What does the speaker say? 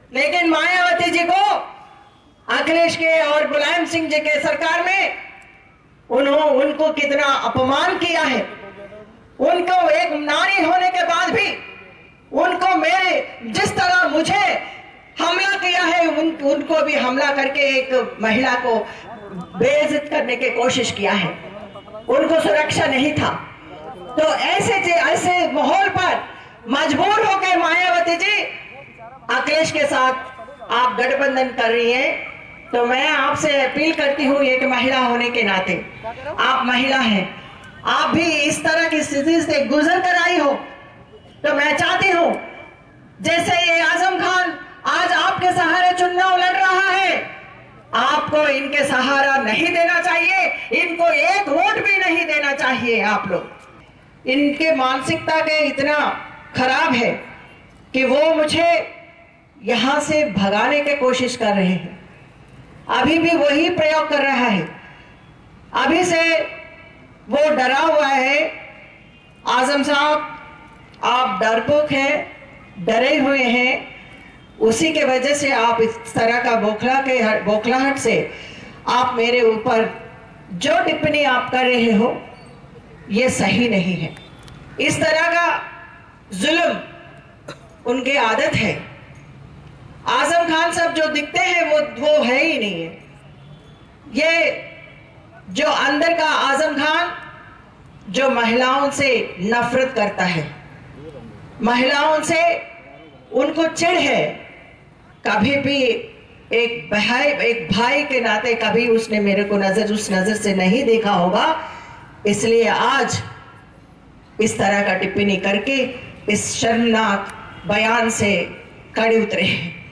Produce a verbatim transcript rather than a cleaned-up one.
लेकिन मायावती जी को अखिलेश के और मुलायम सिंह जी के सरकार में उन्होंने उनको कितना अपमान किया है। उनको एक नारी होने के बाद भी उनको मेरे जिस तरह मुझे हमला किया है उन, उनको भी हमला करके एक महिला को बेइज्जत करने की कोशिश किया है। उनको सुरक्षा नहीं था। तो ऐसे ऐसे माहौल पर मजबूर होकर मायावती जी अखिलेश के साथ आप गठबंधन कर रही हैं। तो मैं आपसे अपील करती हूँ, एक महिला होने के नाते, आप महिला हैं, आप भी इस तरह की स्थिति से गुजर कर आई हो, तो मैं चाहती हूँ जैसे ये आजम खान आज आपके सहारे चुनाव लड़ रहा है, आपको इनके सहारा नहीं देना चाहिए, इनको एक वोट भी नहीं देना चाहिए। आप लोग इनके मानसिकता के इतना खराब है कि वो मुझे यहां से भगाने की कोशिश कर रहे हैं। अभी भी वही प्रयोग कर रहा है। अभी से वो डरा हुआ है। आजम साहब, आप डरपोक हैं, डरे हुए हैं, उसी के वजह से आप इस तरह का बौखला के बौखलाहट से आप मेरे ऊपर जो टिप्पणी आप कर रहे हो ये सही नहीं है। इस तरह का जुल्म उनकी आदत है। आजम खान साहब जो दिखते हैं वो वो है ही नहीं है। ये जो अंदर का आजम खान जो महिलाओं से नफरत करता है, महिलाओं से उनको चिढ़ है। कभी भी एक भाई एक भाई के नाते कभी उसने मेरे को नजर उस नजर से नहीं देखा होगा, इसलिए आज इस तरह का टिप्पणी करके इस शर्मनाक बयान से खड़े उतरे हैं।